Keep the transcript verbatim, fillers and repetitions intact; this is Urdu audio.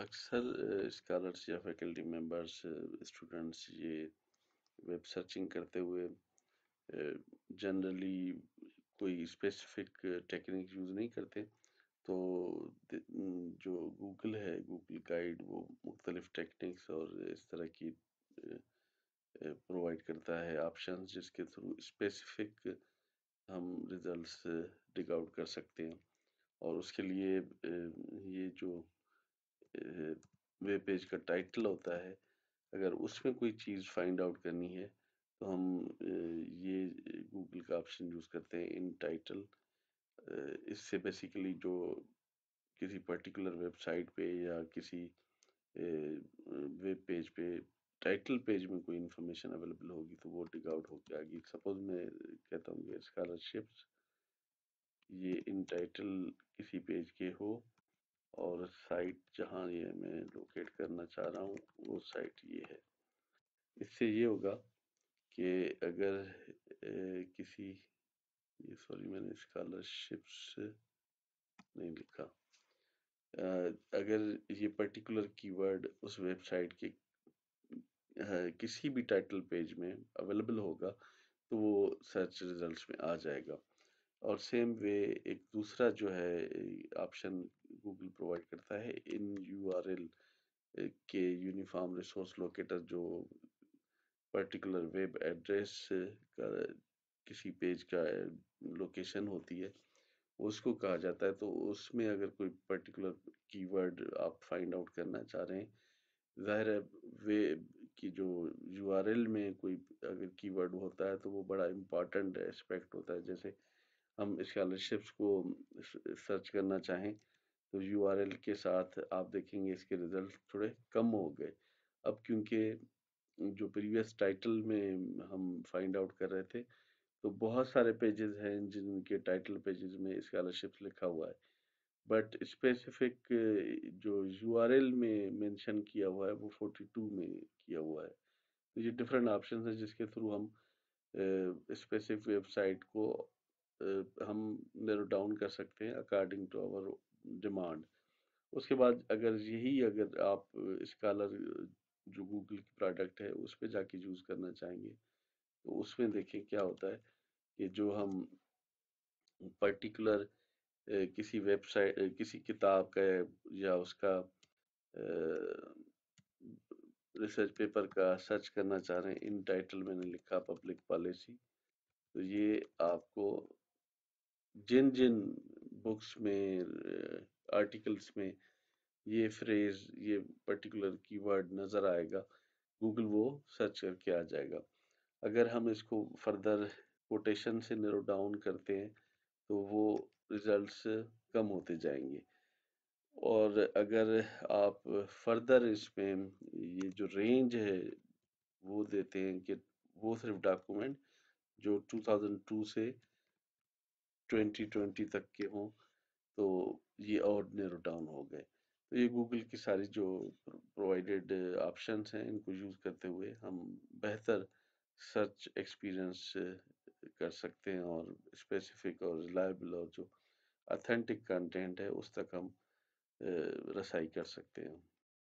اکثر اسکالرس یا فیکلٹی ممبرس اسٹوڈنٹس یہ ویب سرچنگ کرتے ہوئے جنرلی کوئی اسپیسیفک ٹیکنیک یوز نہیں کرتے، تو جو گوگل ہے، گوگل گائیڈ، وہ مختلف ٹیکنیکس اور اس طرح کی پرووائڈ کرتا ہے آپشنز جس کے تھرو اسپیسیفک ہم ریزلٹس ڈگ آؤٹ کر سکتے ہیں۔ اور اس کے لیے یہ جو ویب پیج کا ٹائٹل ہوتا ہے، اگر اس میں کوئی چیز فائنڈ آؤٹ کرنی ہے تو ہم یہ گوگل کا آپشن یوز کرتے ہیں ان ٹائٹل۔ اس سے بیسیکلی جو کسی پرٹیکولر ویب سائٹ پہ یا کسی ویب پیج پہ ٹائٹل پیج میں کوئی انفارمیشن اویلیبل ہوگی تو وہ ڈگ آؤٹ ہو کے آگی۔ سپوز میں کہتا ہوں کہ اسکالرشپس یہ ان ٹائٹل کسی پیج کے ہو اور سائٹ جہاں یہ میں لوکیٹ کرنا چاہ رہا ہوں وہ سائٹ یہ ہے۔ اس سے یہ ہوگا کہ اگر کسی یہ سوری میں نے اسکالرشپس نہیں لکھا، اگر یہ پرٹیکولر کی ورڈ اس ویب سائٹ کے کسی بھی ٹائٹل پیج میں اویلیبل ہوگا تو وہ سرچ ریزلٹس میں آ جائے گا۔ اور سیم وے ایک دوسرا جو ہے آپشن گوگل پرووائڈ کرتا ہے ان یو آر ایل کے یونیفارم ریسورس لوکیٹر، جو پرٹیکولر ویب ایڈریس کا کسی پیج کا لوکیشن ہوتی ہے اس کو کہا جاتا ہے۔ تو اس میں اگر کوئی پرٹیکولر کی ورڈ آپ فائنڈ آؤٹ کرنا چاہ رہے ہیں، ظاہر ہے ویب کی جو یو آر ایل میں کوئی اگر کی ورڈ ہوتا ہے تو وہ بڑا امپورٹنٹ اسپیکٹ ہوتا ہے۔ جیسے ہم اسکالرشپس کو سرچ کرنا چاہیں تو یو آر ایل کے ساتھ آپ دیکھیں گے اس کے ریزلٹ تھوڑے کم ہو گئے اب، کیونکہ جو پریویس ٹائٹل میں ہم فائنڈ آؤٹ کر رہے تھے تو بہت سارے پیجز ہیں جن کے ٹائٹل پیجز میں اسکالرشپس لکھا ہوا ہے، بٹ اسپیسیفک جو یو آر ایل میں مینشن کیا ہوا ہے وہ فورٹی ٹو میں کیا ہوا ہے۔ تو یہ ڈفرینٹ آپشنز ہیں جس کے تھرو ہم اسپیسیفک ویب سائٹ کو ہم نیرو ڈاؤن کر سکتے ہیں اکارڈنگ ٹو آور ڈیمانڈ۔ اس کے بعد اگر یہی اگر آپ اسکالر جو گوگل کی پروڈکٹ ہے اس پہ جا کے یوز کرنا چاہیں گے تو اس میں دیکھیں کیا ہوتا ہے کہ جو ہم پرٹیکولر کسی ویب سائٹ کسی کتاب کا یا اس کا ریسرچ پیپر کا سرچ کرنا چاہ رہے ہیں، ان ٹائٹل میں نے لکھا پبلک پالیسی، تو یہ آپ کو جن جن بکس میں آرٹیکلس میں یہ فریز یہ پرٹیکولر کی ورڈ نظر آئے گا گوگل وہ سرچ کر کے آ جائے گا۔ اگر ہم اس کو فردر کوٹیشن سے نیرو ڈاؤن کرتے ہیں تو وہ ریزلٹس کم ہوتے جائیں گے، اور اگر آپ فردر اس میں یہ جو رینج ہے وہ دیتے ہیں کہ وہ صرف ڈاکومنٹ جو ٹو تھاؤزینڈ ٹو سے ٹوینٹی ٹوینٹی تک کے ہوں تو یہ اور نیرو ڈاؤن ہو گئے۔ تو یہ گوگل کی ساری جو پرووائڈیڈ آپشنس ہیں ان کو یوز کرتے ہوئے ہم بہتر سرچ ایکسپیرئنس کر سکتے ہیں اور اسپیسیفک اور ریلائبل اور جو اتھینٹک کنٹینٹ ہے اس تک ہم رسائی کر سکتے ہیں۔